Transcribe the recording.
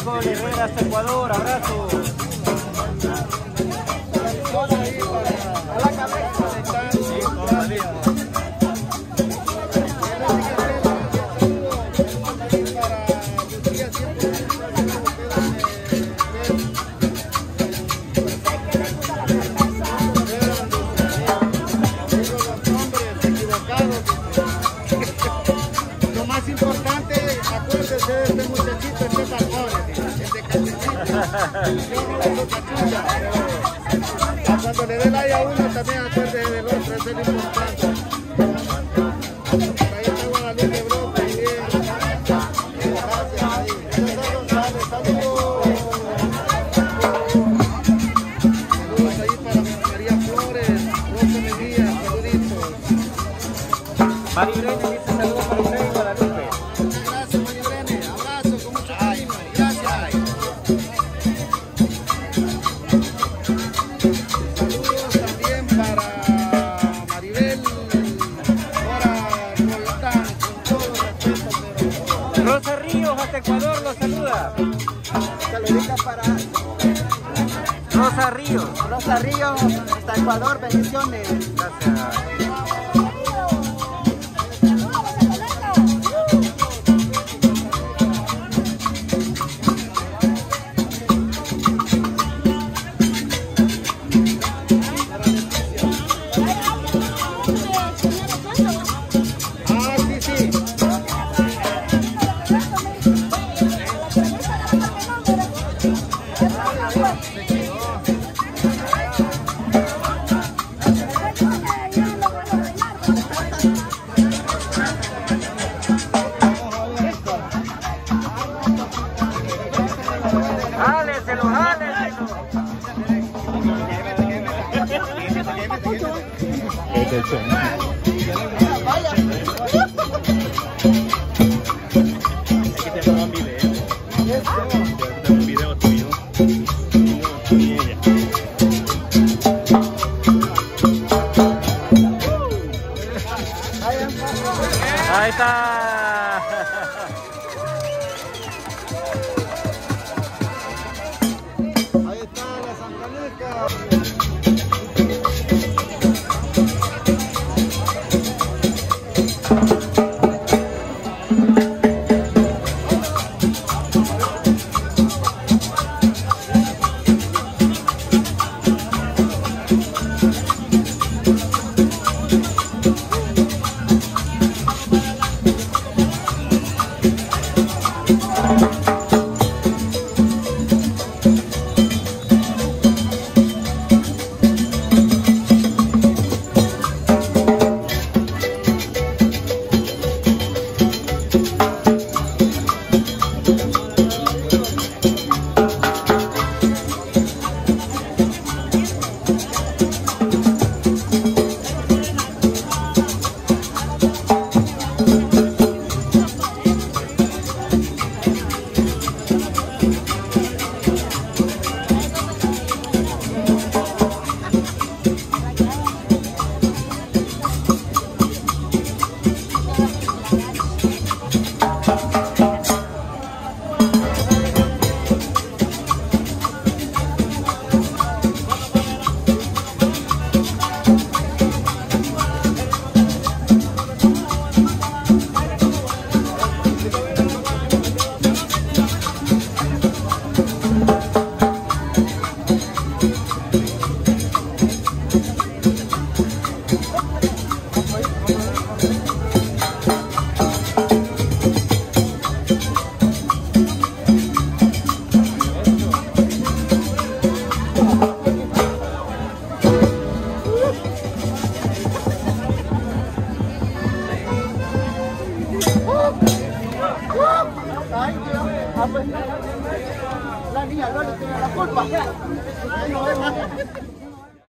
Nicole Herrera hasta Ecuador, abrazo. A la cabeza. Sí, todavía. Lo más importante, acuérdese de este muchachito, este cuando le dé like a uno también acuérdese del otro, eso es lo importante. Por ahí está Guadalupe Bro también. Gracias ahí. César González, saludos. Saludos ahí para María Flores, Rosa Mejía, saluditos. Maribel dice saludos para usted y Guadalupe. Muchas gracias, Maribel. Abrazo con mucho cariño. Gracias. Saludos también para Maribel. Ahora Roldán, con todo respeto, pero... Rosa Ríos hasta Ecuador los saluda. Saluditos para Rosa Ríos. Rosa Ríos, hasta Ecuador, bendiciones. Gracias. Ah, sí, sí. ¡Jáleselo, jáleselo! Aquí te toman video. Te un video tuyo. Y ella. Ahí está. Ahí está la Santaneca. La niña no le tiene la culpa.